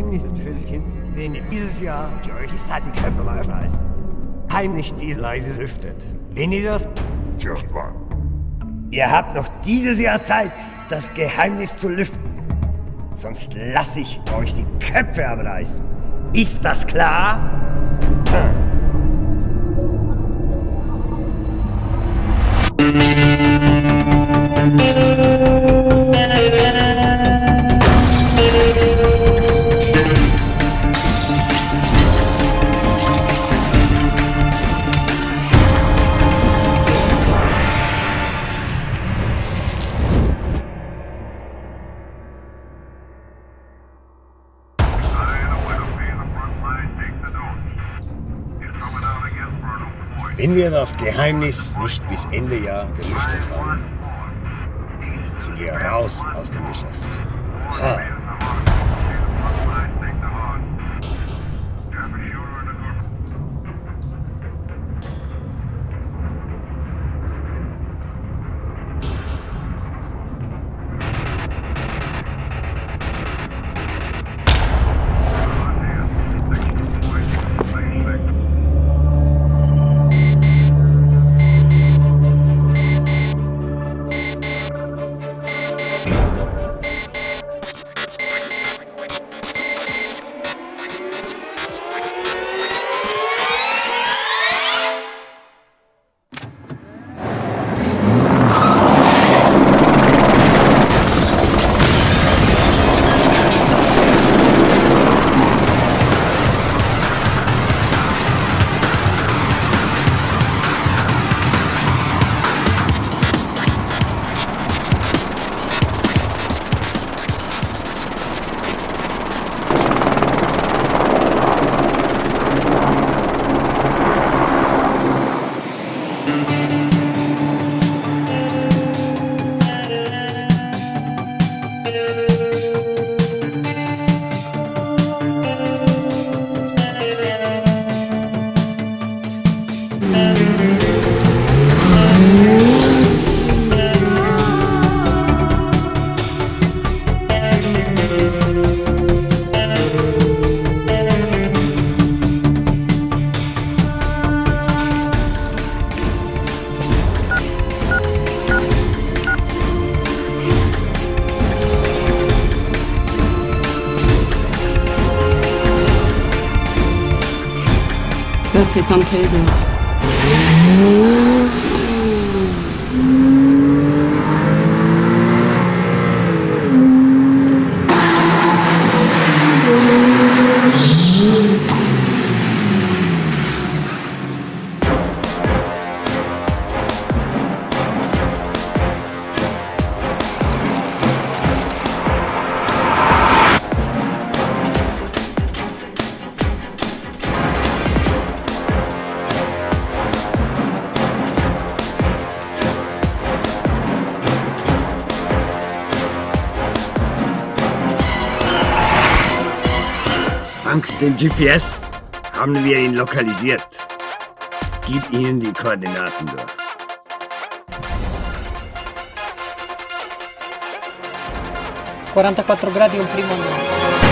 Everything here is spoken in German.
Geheimnis für die Kinder, wenn ihr dieses Jahr die euch die Köpfe mal aufreißt. Heimlich dies leise lüftet. Wenn ihr das... Ihr habt noch dieses Jahr Zeit, das Geheimnis zu lüften. Sonst lasse ich euch die Köpfe abreißen. Ist das klar? Wenn wir das Geheimnis nicht bis Ende Jahr gelüftet haben, sind wir raus aus dem Geschäft. Ha. Ça, c'est un trésor. Dank dem GPS haben wir ihn lokalisiert. Gib ihnen die Koordinaten durch. 44 gradi un primo anno.